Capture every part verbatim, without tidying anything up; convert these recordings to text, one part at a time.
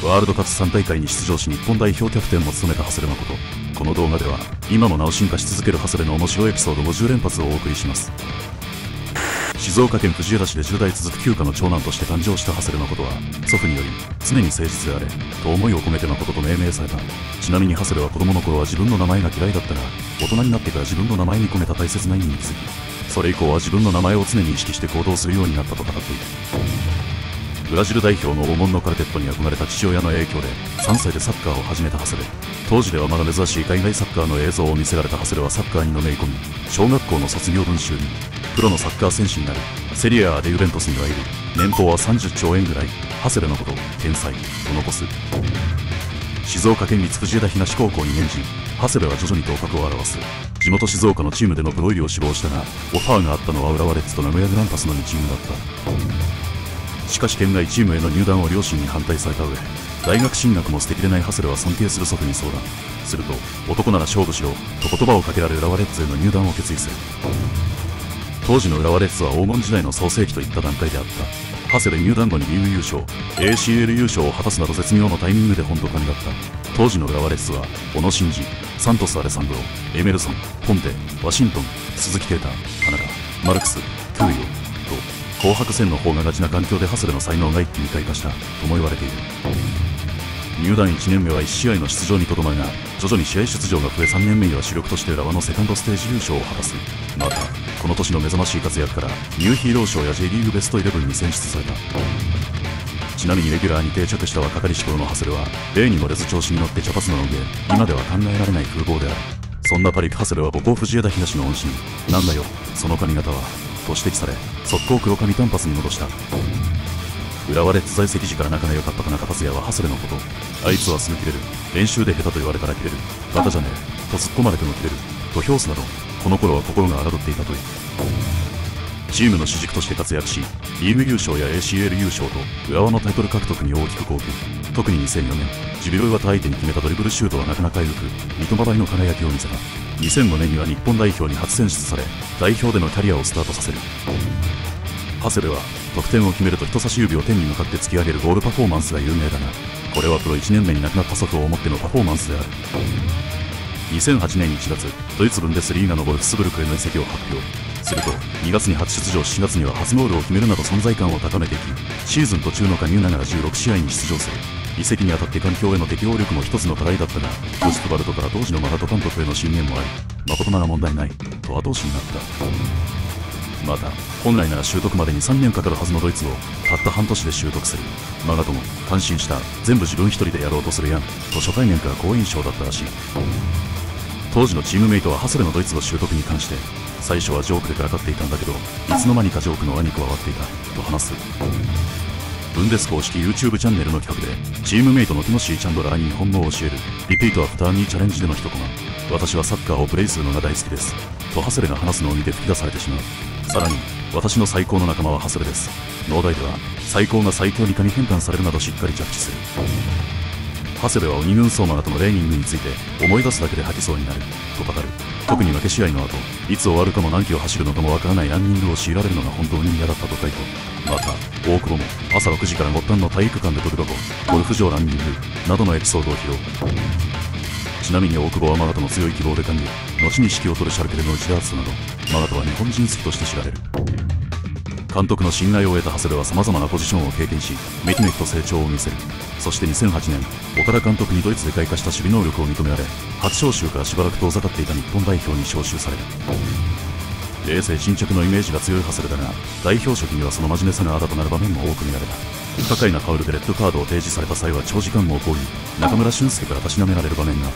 ワールドカップさん大会に出場し日本代表キャプテンも務めた長谷部誠。この動画では今もなお進化し続ける長谷部の面白いエピソードごじゅう連発をお送りします。静岡県藤枝市でじゅう代続く旧家の長男として誕生した長谷部誠は、祖父により常に誠実であれと思いを込めて誠と命名された。ちなみに長谷部は子供の頃は自分の名前が嫌いだったが、大人になってから自分の名前に込めた大切な意味に気づき、それ以降は自分の名前を常に意識して行動するようになったと語っている。ブラジル代表の黄金のカルテットに憧れた父親の影響でさんさいでサッカーを始めた長谷部。当時ではまだ珍しい海外サッカーの映像を見せられた長谷部はサッカーにのめり込み、小学校の卒業文集にプロのサッカー選手になる、セリエ A でユベントスにはいる、年俸はさんじゅっちょうえんぐらい、長谷部のこと天才と残す。静岡県立藤枝東高校にねん時、長谷部は徐々に頭角を現す。地元静岡のチームでのプロ入りを志望したが、オファーがあったのは浦和レッズと名古屋グランパスのにチームだった。しかし県外チームへの入団を両親に反対された上、大学進学も捨てきれない長谷部は尊敬する祖父に相談すると、男なら勝負しろと言葉をかけられ浦和レッズへの入団を決意する。当時の浦和レッズは黄金時代の創世期といった段階であった。長谷部入団後にリーグ優勝、エーシーエル 優勝を果たすなど絶妙のタイミングで本当神だった。当時の浦和レッズは小野伸二、サントス・アレサンドロ、エメルソン、ポンテ、ワシントン、鈴木啓太、田中、マルクス、トゥーヨと紅白戦の方ががちな環境で長谷部の才能が一気に開花したとも言われている。入団いちねんめはいち試合の出場にとどまるが、徐々に試合出場が増えさんねんめには主力として浦和のセカンドステージ優勝を果たす。またこの年の目覚ましい活躍からニューヒーロー賞や J リーグベストイレブンに選出された。ちなみにレギュラーに定着した若かりし頃の長谷部は例に漏れず調子に乗って茶髪のロン毛、今では考えられない風貌である。そんなパリク長谷部は母校藤枝東の恩師に「なんだよその髪型は」と指摘され、速攻黒髪短髪に戻した。浦和レッズ在籍時から仲が良かった田中達也は長谷部のこと、あいつはすぐ切れる、練習で下手と言われたら切れる、バカじゃねえと突っ込まれても切れると評すなど、この頃は心が荒どっていたという。チームの主軸として活躍し、リーグ優勝や エーシーエル 優勝と浦和のタイトル獲得に大きく貢献。特ににせんよねん、ジュビロ磐田相手に決めたドリブルシュートはなかなか緩く、三笘倍の輝きを見せた。にせんごねんには日本代表に初選出され、代表でのキャリアをスタートさせる。長谷部は得点を決めると人差し指を天に向かって突き上げるゴールパフォーマンスが有名だが、これはプロいちねんめに亡くなった祖父を思ってのパフォーマンスである。にせんはちねんいちがつ、ドイツブンデスリーガのボルフスブルクへの移籍を発表すると、にがつに初出場、しちがつには初ゴールを決めるなど存在感を高めていき、シーズン途中の加入ながらじゅうろくしあいに出場する。移籍にあたって環境への適応力も一つの課題だったが、ロストバルトから当時のマラト監督への進言もあり、誠なら問題ないと後押しになった。また本来なら習得までにさんねんかかるはずのドイツをたった半年で習得する。マガトも感心した、全部自分一人でやろうとするやんと初対面から好印象だったらしい。当時のチームメイトは長谷部のドイツの習得に関して、最初はジョークでからかっていたんだけど、いつの間にかジョークの輪に加わっていたと話す。ブンデス公式 YouTube チャンネルの企画でチームメイトのティモシー・チャンドラーに日本語を教えるリピートアフターニーチャレンジでの一コマ、私はサッカーをプレイするのが大好きですと長谷部が話すのを見て吹き出されてしまう。さらに、私の最高の仲間は長谷部です。農大では最高が最強に神変換されるなどしっかり着地する。長谷部は鬼軍曹マガトのレーニングについて思い出すだけで吐きそうになると語る。特に負け試合の後、いつ終わるかも何キロ走るのかもわからないランニングを強いられるのが本当に嫌だったと回答。また大久保も朝ろくじから末端の体育館で飛び箱、ゴルフ場ランニングなどのエピソードを披露。ちなみに大久保はマガトの強い希望で加入、後に指揮を執るシャルケでの内田篤人など、マガトは日本人好きとして知られる。監督の信頼を得た長谷部はさまざまなポジションを経験し、めきめきと成長を見せる。そしてにせんはちねん、岡田監督にドイツで開花した守備能力を認められ、初招集からしばらく遠ざかっていた日本代表に招集される。冷静沈着のイメージが強い長谷部だが、代表初期にはその真面目さがあだとなる場面も多く見られた。不可解なファウルでレッドカードを提示された際は長時間も抗議、中村俊輔からたしなめられる場面があった。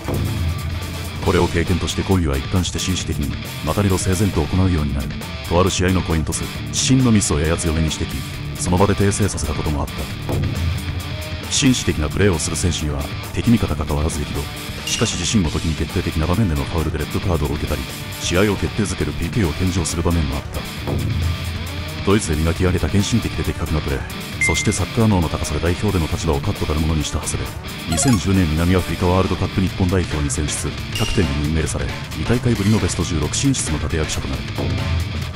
これを経験として抗議は一貫して紳士的にまたりろ整然と行うようになる。とある試合のコイントス、自身のミスをやや強めに指摘、その場で訂正させたこともあった。紳士的なプレーをする選手には敵味方関わらず激怒。しかし自身も時に決定的な場面でのファウルでレッドカードを受けたり、試合を決定づける ピーケー を献上する場面もあった。ドイツで磨き上げた献身的で的確なプレー、そしてサッカー脳の高さで代表での立場を確固たるものにした長谷部。にせんじゅうねん南アフリカワールドカップ日本代表に選出、キャプテンに任命され、に大会ぶりのベストじゅうろく進出の立役者となる。ち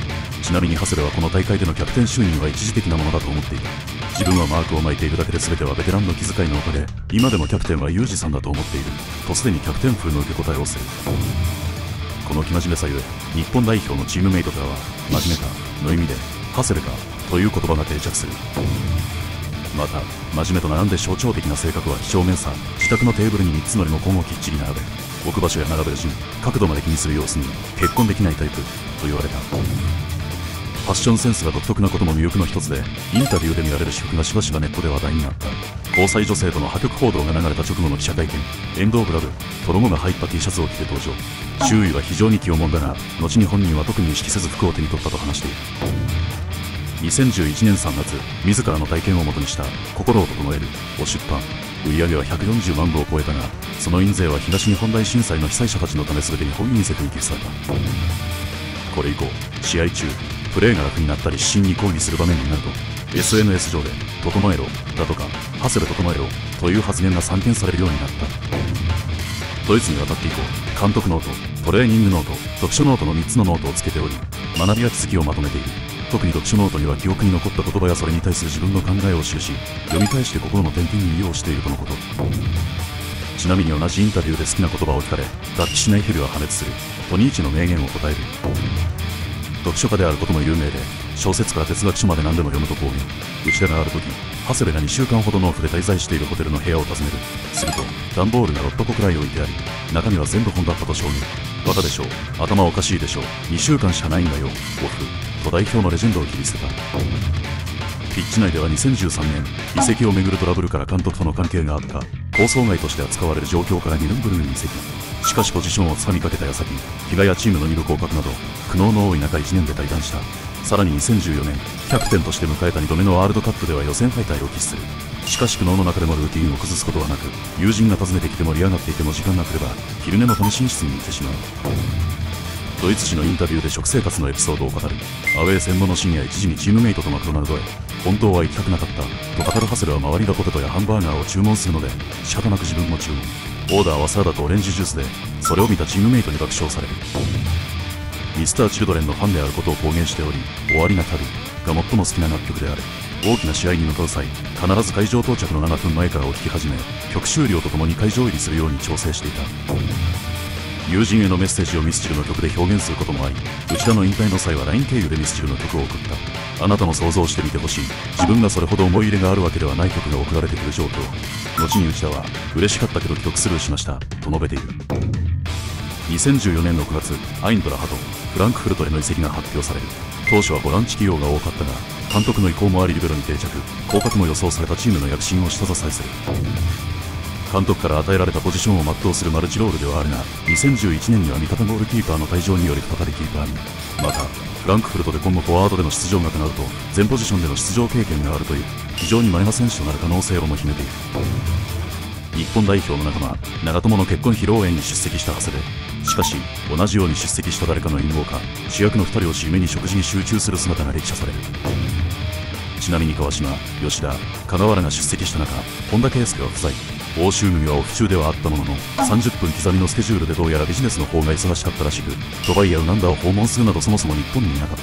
ちなみにハセレはこの大会でのキャプテン就任は一時的なものだと思っていた。自分はマークを巻いているだけで全てはベテランの気遣いのおかげ、今でもキャプテンはユージさんだと思っているとすでにキャプテン風の受け答えをする。この生真面目さゆえ日本代表のチームメイトからは真面目かの意味でハセレかという言葉が定着する。また真面目と並んで象徴的な性格は几帳面さ。自宅のテーブルにみっつのリモコンをきっちり並べ、置く場所や並べる順角度まで気にする様子に結婚できないタイプと言われた。ファッションセンスが独特なことも魅力の一つで、インタビューで見られる私服がしばしばネットで話題になった。交際女性との破局報道が流れた直後の記者会見、エンドオブラブとロゴが入った T シャツを着て登場。周囲は非常に気をもんだが、後に本人は特に意識せず服を手に取ったと話している。にせんじゅういちねんさんがつ、自らの体験をもとにした「心を整える」を出版。売上はひゃくよんじゅうまんぶを超えたが、その印税は東日本大震災の被災者たちのため全てに本ユニセフに寄付された。これ以降、試合中プレーが楽になったり指針に抗議する場面になると エスエヌエス 上で「整えろ」だとか「ハセレ整えろ」という発言が散見されるようになった。ドイツに渡って以降、監督ノート、トレーニングノート、読書ノートのみっつのノートをつけており、学びや気づきをまとめている。特に読書ノートには記憶に残った言葉やそれに対する自分の考えを記し、読み返して心の点々に利用しているとのこと。ちなみに同じインタビューで好きな言葉を聞かれ、脱皮しない日々は破滅するとニーチェの名言を答える。読書家であることも有名で、小説から哲学書まで何でも読むと公言。内田がある時、ハセレがにしゅうかんほどのオフで滞在しているホテルの部屋を訪ねる。すると段ボールがろっぱこくらい置いてあり、中身は全部本だったと証言。バカでしょう、頭おかしいでしょう、にしゅうかんしかないんだよ、オフと代表のレジェンドを切り捨てた。ピッチ内ではにせんじゅうさんねん、移籍をめぐるトラブルから監督との関係があった。構想外として扱われる状況からニルンブルグに移籍。しかしポジションをつかみかけた矢先、怪我やチームのに部降格など苦悩の多い中いちねんで退団した。さらににせんじゅうよねん、キャプテンとして迎えたにどめのワールドカップでは予選敗退を喫する。しかし苦悩の中でもルーティンを崩すことはなく、友人が訪ねてきて盛り上がっていても時間が来れば昼寝のため寝室に行ってしまう。ドイツ紙のインタビューで食生活のエピソードを語る。アウェー戦後の深夜いちじにチームメイトとマクドナルドへ。本当は行きたくなかったと語るハセルは周りがポテトやハンバーガーを注文するので仕方なく自分も注文。オーダーはサラダとオレンジジュースで、それを見たチームメイトに爆笑される。ミスターチルドレンのファンであることを公言しており、終わりな旅が最も好きな楽曲である。大きな試合に向かう際、必ず会場到着のななふんまえからを聴き始め、曲終了とともに会場入りするように調整していた。友人へのメッセージをミスチルの曲で表現することもあり、内田の引退の際は ライン 経由でミスチルの曲を送った。あなたも想像してみてほしい。自分がそれほど思い入れがあるわけではない曲が送られてくる状況。後に内田は、嬉しかったけど既読スルーしましたと述べている。にせんじゅうよねんのくがつ、アイントラハト、フランクフルトへの移籍が発表される。当初はボランチ起用が多かったが、監督の意向もありリベロに定着、降格も予想されたチームの躍進を下支えする。監督から与えられたポジションを全うするマルチロールではあるが、にせんじゅういちねんには味方ゴールキーパーの退場により再びキーパーに。またフランクフルトで今後フォワードでの出場がとなると全ポジションでの出場経験があるという非常に稀な選手となる可能性をも秘めている。日本代表の仲間長友の結婚披露宴に出席したハセレ。しかし同じように出席した誰かの陰謀か、主役のふたりを締めに食事に集中する姿が歴写される。ちなみに川島、吉田、香川らが出席した中、本田圭佑は不在。欧州組はオフ中ではあったものの、さんじゅっぷん刻みのスケジュールでどうやらビジネスの方が忙しかったらしく、ドバイやウガンダを訪問するなどそもそも日本にいなかった。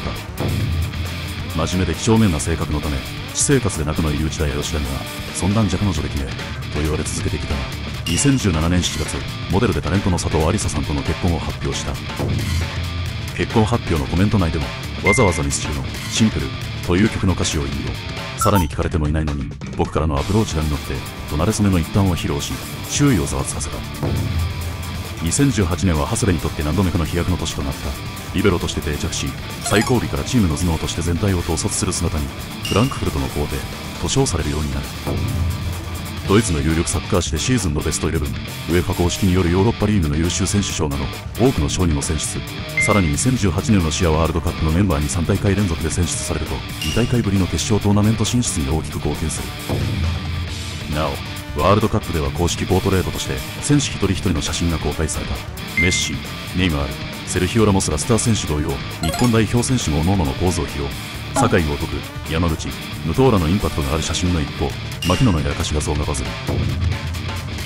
真面目で几帳面な性格のため、私生活で仲のいい内田や吉田には、そんなんじゃ彼女できねえと言われ続けてきたが、にせんじゅうななねんしちがつ、モデルでタレントの佐藤ありささんとの結婚を発表した。結婚発表のコメント内でも、わざわざミスチルのシンプルという曲の歌詞を引用。さらに聞かれてもいないのに、僕からのアプローチが実って、となれそめの一端を披露し、周囲をざわつかせた。にせんじゅうはちねんはハセレにとって何度目かの飛躍の年となった。リベロとして定着し、最後尾からチームの頭脳として全体を統率する姿に、フランクフルトの皇帝と称されるようになる。ドイツの有力サッカー誌でシーズンのベストイレブン、ウェファ公式によるヨーロッパリーグの優秀選手賞など、多くの賞にも選出。さらににせんじゅうはちねんのシアワールドカップのメンバーにさんだいかい連続で選出されると、にだいかいぶりの決勝トーナメント進出に大きく貢献する。なお、ワールドカップでは公式ポートレートとして、選手一人一人の写真が公開された。メッシ、ネイマール、セルヒオ・ラモスらスター選手同様、日本代表選手も各々のポーズを披露。酒井豪徳、山口、武藤らのインパクトがある写真の一方、牧野のやらかし画像がバズる。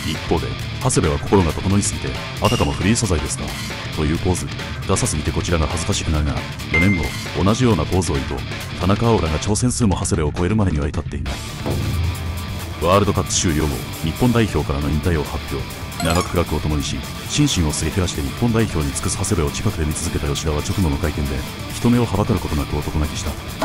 一方で、長谷部は心が整いすぎて、あたかもフリー素材ですかというポーズ。ダサすぎてこちらが恥ずかしくなるが、よねんご、同じようなポーズを言うと、田中碧らが挑戦数も長谷部を超えるまでには至っていない。ワールドカップ終了後、日本代表からの引退を発表。長く苦楽を共にし、心身をすり減らして日本代表に尽くす長谷部を近くで見続けた吉田は直後の会見で、人目をはばかることなく男泣きした。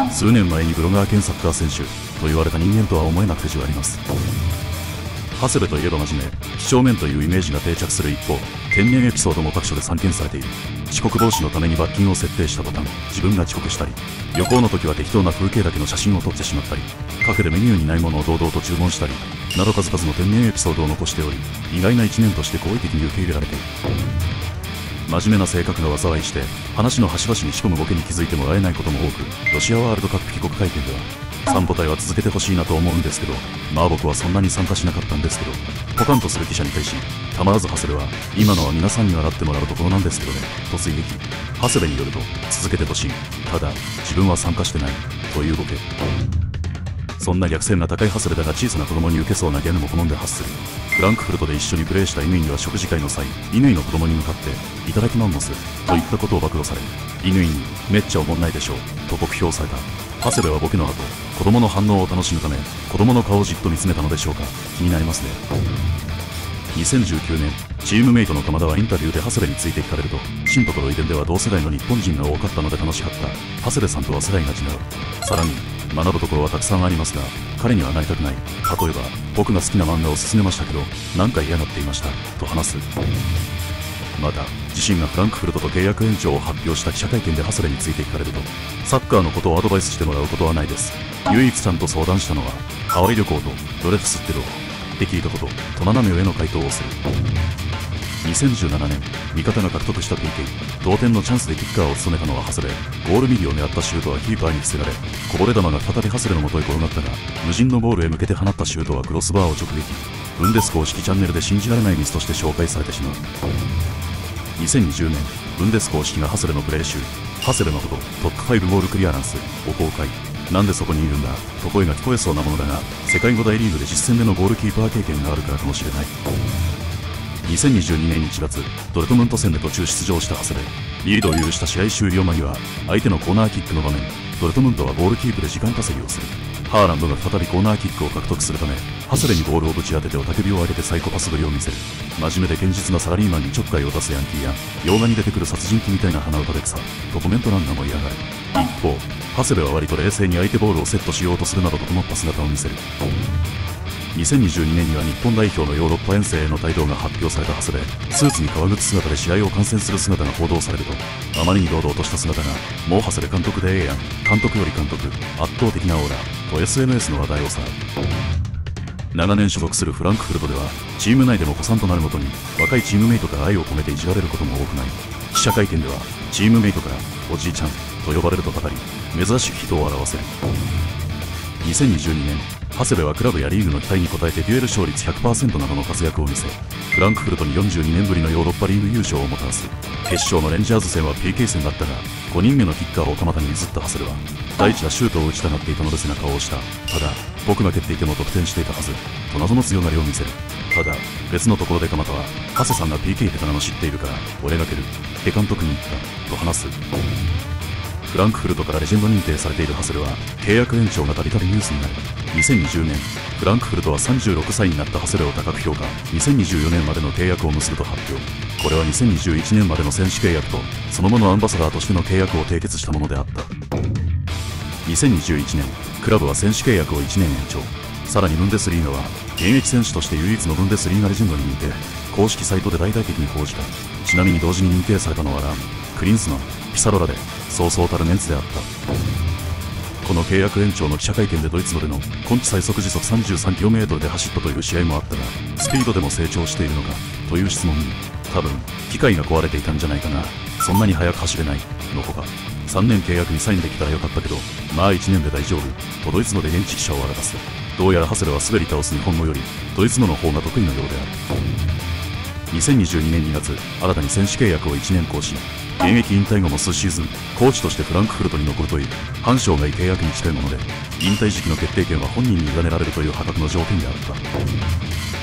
数年前にブロガー兼サッカー選手と言われた人間とは思えなくてじわあります。長谷部といえば真面目、几帳面というイメージが定着する一方、天然エピソードも各所で散見されている。遅刻防止のために罰金を設定した途端、自分が遅刻したり、旅行の時は適当な風景だけの写真を撮ってしまったり、カフェでメニューにないものを堂々と注文したり、など数々の天然エピソードを残しており、意外な一面として好意的に受け入れられている。真面目な性格が災いして、話の端々に仕込むボケに気づいてもらえないことも多く、ロシアワールドカップ帰国会見では、散歩隊は続けてほしいなと思うんですけど、まあ僕はそんなに参加しなかったんですけど、ポカンとする記者に対し、たまらず長谷部は、今のは皆さんに笑ってもらうところなんですけどね、と追撃。長谷部によると、続けてほしい。ただ、自分は参加してない。というボケ。そんな逆線が高い長谷部だが小さな子供に受けそうなギャグも好んで発する。フランクフルトで一緒にプレーした乾には食事会の際、乾の子供に向かって、いただきマンモス、といったことを暴露され、乾に、めっちゃおもんないでしょう、と酷評された。長谷部はボケの後、子供の反応を楽しむため、子供の顔をじっと見つめたのでしょうか。気になりますね。にせんじゅうきゅうねん、チームメイトの鎌田はインタビューで長谷部について聞かれると、新ところ遺伝では同世代の日本人が多かったので楽しかった。長谷部さんとは世代が違う。さらに、学ぶところはたくさんありますが、彼にはなりたくない。例えば、僕が好きな漫画を勧めましたけど、なんか嫌がっていました。と話す。また、自身がフランクフルトと契約延長を発表した記者会見で長谷部について聞かれると、サッカーのことをアドバイスしてもらうことはないです。唯一ちゃんと相談したのは、ハワイ旅行とドレフスってどうって聞いたこと、と斜め上の回答をする。にせんじゅうななねん、味方が獲得した ピーケー、同点のチャンスでキッカーを務めたのは長谷部。ゴール右を狙ったシュートはキーパーに防がれ、こぼれ球が再び長谷部の元へ転がったが、無人のゴールへ向けて放ったシュートはクロスバーを直撃。ブンデス公式チャンネルで信じられないミスとして紹介されてしまう。にせんにじゅうねん、ブンデス公式が長谷部のプレー集、長谷部のほどトップファイブゴールクリアランスを公開。なんでそこにいるんだと声が聞こえそうなものだが、世界ご大リーグで実戦でのゴールキーパー経験があるからかもしれない。にせんにじゅうにねんいちがつ、ドルトムント戦で途中出場した長谷部。リードを許した試合終了間際、相手のコーナーキックの場面、ドルトムントはゴールキープで時間稼ぎをする。ハーランドが再びコーナーキックを獲得するため、長谷部にボールをぶち当てて雄たけびを上げてサイコパスぶりを見せる。真面目で堅実なサラリーマンにちょっかいを出すヤンキーや、洋画に出てくる殺人鬼みたいな鼻歌で草、とコメント欄が盛り上がる。一方、長谷部は割と冷静に相手ボールをセットしようとするなど整った姿を見せる。にせんにじゅうにねんには日本代表のヨーロッパ遠征への帯同が発表された長谷部。スーツに革靴姿で試合を観戦する姿が報道されると、あまりに堂々とした姿が、もう長谷部監督でええやん、監督より監督、圧倒的なオーラ、と エスエヌエス の話題をさらう。長年所属するフランクフルトでは、チーム内でも古参となるごとに、若いチームメイトから愛を込めていじられることも多くない。記者会見では、チームメイトから、おじいちゃん、と呼ばれると語り、珍しく人を表せる。にせんにじゅうにねん、長谷部はクラブやリーグの期待に応えてデュエル勝率 ひゃくパーセント などの活躍を見せ、フランクフルトによんじゅうにねんぶりのヨーロッパリーグ優勝をもたらす。決勝のレンジャーズ戦は ピーケー 戦だったが、ごにんめのキッカーを鎌田に譲った長谷部は、第一打シュートを打ちたがっていたので背中を押した。ただ、僕が蹴っていても得点していたはず、と謎の強がりを見せる。ただ、別のところで鎌田は、長谷さんが ピーケー 下手なの知っているから、俺が蹴る。って監督に言った、と話す。フランクフルトからレジェンド認定されている長谷部は、契約延長がたびたびニュースになる。にせんにじゅうねん、フランクフルトはさんじゅうろくさいになった長谷部を高く評価。にせんにじゅうよねんまでの契約を結ぶと発表。これはにせんにじゅういちねんまでの選手契約と、その後のアンバサダーとしての契約を締結したものであった。にせんにじゅういちねん、クラブは選手契約をいちねん延長。さらにブンデスリーガは、現役選手として唯一のブンデスリーガレジェンドに認定。公式サイトで大々的に報じた。ちなみに同時に認定されたのはラーム、クリンスマン、ピサロラで、そうそうたるメンツであった。この契約延長の記者会見でドイツ語での今季最速時速 さんじゅうさんキロメートル で走ったという試合もあったが、スピードでも成長しているのかという質問に、多分機械が壊れていたんじゃないかな、そんなに速く走れないのほか、さんねん契約にサインできたらよかったけど、まあいちねんで大丈夫とドイツ語で現地記者を荒らす。どうやら長谷部は滑り倒す日本語よりドイツ語の方が得意のようである。にせんにじゅうにねんにがつ、新たに選手契約をいちねん更新。現役引退後も数シーズン、コーチとしてフランクフルトに残るという、半生涯契約に近いもので、引退時期の決定権は本人に委ねられるという破格の条件であった。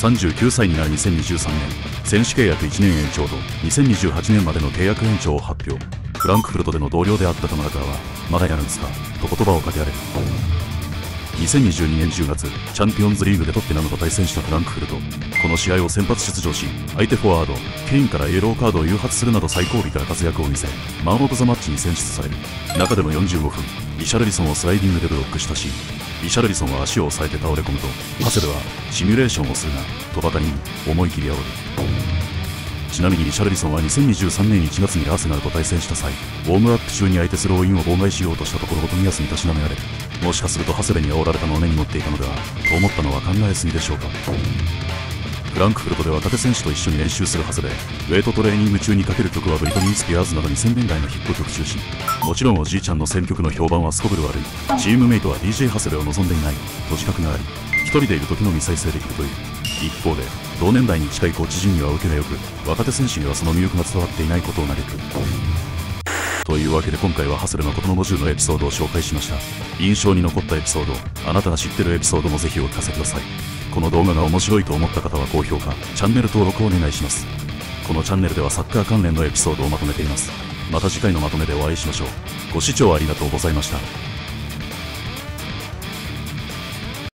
さんじゅうきゅうさいになるにせんにじゅうさんねん、選手契約いちねん延長とにせんにじゅうはちねんまでの契約延長を発表。フランクフルトでの同僚であった田村からは、まだやるんですかと言葉をかけられる。にせんにじゅうにねんじゅうがつ、チャンピオンズリーグでトッテナムと対戦したフランクフルト。この試合を先発出場し、相手フォワード、ケインからイエローカードを誘発するなど最後尾から活躍を見せ、マン・オブ・ザ・マッチに選出される。中でもよんじゅうごふん、リシャルリソンをスライディングでブロックしたシーン。リシャルリソンは足を押さえて倒れ込むと、長谷部はシミュレーションをするな、とばかりに思い切り煽る。ちなみにリシャルリソンはにせんにじゅうさんねんいちがつにアーセナルと対戦した際、ウォームアップ中に相手スローインを妨害しようとしたところを冨安にたしなめられる。もしかすると長谷部に煽られたのを根に持っていたのではと思ったのは考えすぎでしょうか。フランクフルトで若手選手と一緒に練習する長谷部。ウェイトトレーニング中にかける曲はブリトニー・スピアーズなどにせんねんだいのヒップ曲中心。もちろんおじいちゃんの選曲の評判はすこぶる悪い。チームメイトは ディージェー 長谷部を望んでいないと自覚があり、一人でいる時のみ再生できるという。一方で同年代に近いコーチ陣には受けが良く、若手選手にはその魅力が伝わっていないことを嘆く。というわけで今回は長谷部誠のごじゅうのエピソードを紹介しました。印象に残ったエピソード、あなたが知ってるエピソードもぜひお聞かせください。この動画が面白いと思った方は高評価、チャンネル登録をお願いします。このチャンネルではサッカー関連のエピソードをまとめています。また次回のまとめでお会いしましょう。ご視聴ありがとうございました。